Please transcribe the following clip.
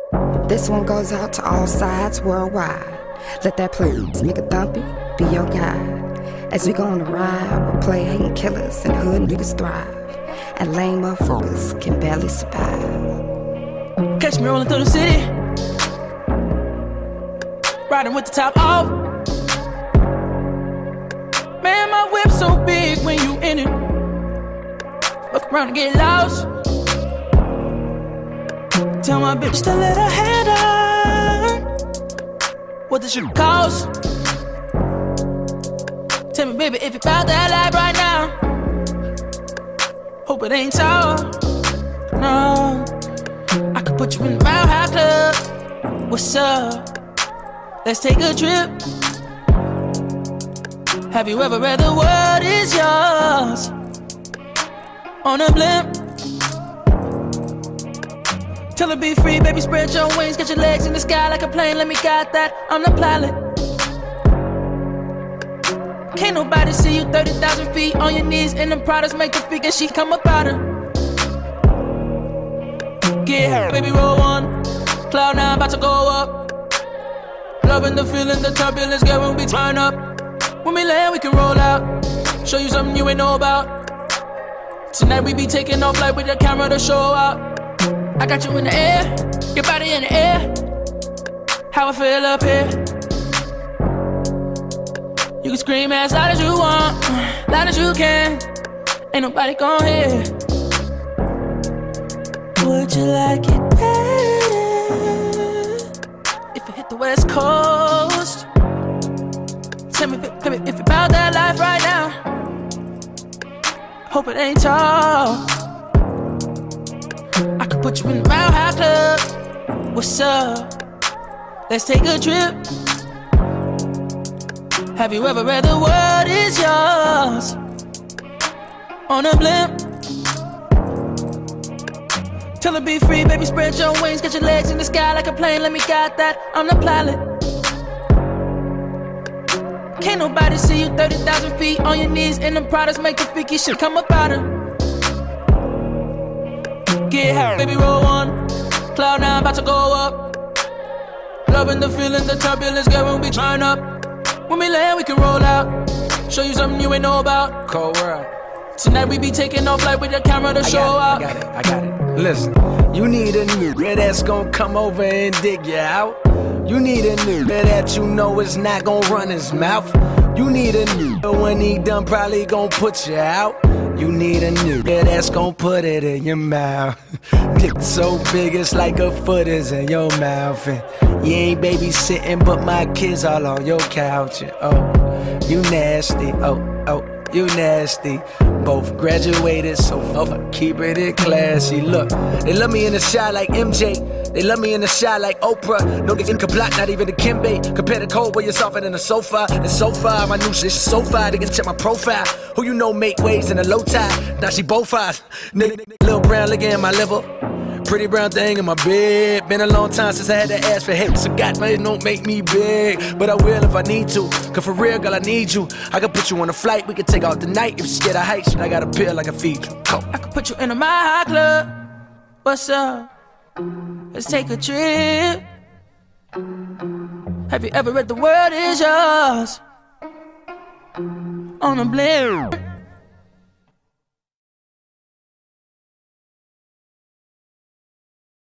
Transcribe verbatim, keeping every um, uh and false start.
This one goes out to all sides worldwide. Let that please nigga Thumpy be your guide. As we go on a ride where play hating killers and hood niggas thrive, and lame motherfuckers can barely survive. Catch me rolling through the city, riding with the top off. Man, my whip so big when you in it. Fuck around and get lost. Tell my bitch to let her head on. What the shit cost? Tell me, baby, if you found that life right now. Hope it ain't so. No, I could put you in the Mile High Club. What's up? Let's take a trip. Have you ever read the world is yours on a blimp? Tell her be free, baby, spread your wings. Get your legs in the sky like a plane. Let me guide that, I'm the pilot. Can't nobody see you thirty thousand feet on your knees. And them products make the figure she come up out her. Get her, baby, roll on. Cloud nine about to go up. Loving the feeling, the turbulence, girl, when we turn up. When we land, we can roll out. Show you something you ain't know about. Tonight we be taking off like with the camera to show out. I got you in the air, your body in the air. How I feel up here. You can scream as loud as you want, loud as you can. Ain't nobody gon' hear. Would you like it better if you hit the West Coast? Tell me, tell me if you found that life right now. Hope it ain't tall. I could put you in the Mile High Club. What's up? Let's take a trip. Have you ever read the world is yours on a blimp? Tell her be free, baby, spread your wings. Get your legs in the sky like a plane. Let me guide that, I'm the pilot. Can't nobody see you thirty thousand feet on your knees. And them products make the freaky shit come up out her. Get her, baby, roll on. Cloud nine about to go up. Loving the feeling, the turbulence, girl, when we turn up. When we land, we can roll out. Show you something you ain't know about. Cold world. Tonight we be taking off like with the camera to I show got it, out. I got it, I got it. Listen, you need a nigga that's gon' come over and dig you out. You need a nigga that you know is not gon' run his mouth. You need a nigga when he done probably gon' put you out. You need a nigga that's gon' put it in your mouth. Dick so big it's like a foot is in your mouth. And you ain't babysitting but my kids all on your couch. And oh, you nasty, oh, oh, you nasty. Both graduated, so over, keep it in classy. Look, they love me in the shot like M J. They love me in the shot like Oprah. No they can block, not even the Kimbe. Compare the cold where you're softer than a sofa. And so far, my new shit's so far. They can check my profile. Who you know make waves in a low tide? Now she both eyes. Nigga, little brown liquor in my liver. Pretty brown thing in my bed. Been a long time since I had to ask for help. So God, man, don't make me big. But I will if I need to. Cause for real, girl, I need you. I can put you on a flight. We can take out the night. If you're scared of heights, I got a pill I can feed you. Go. I could put you in a Mile High Club. What's up? Let's take a trip. Have you ever read the world is yours on a blimp?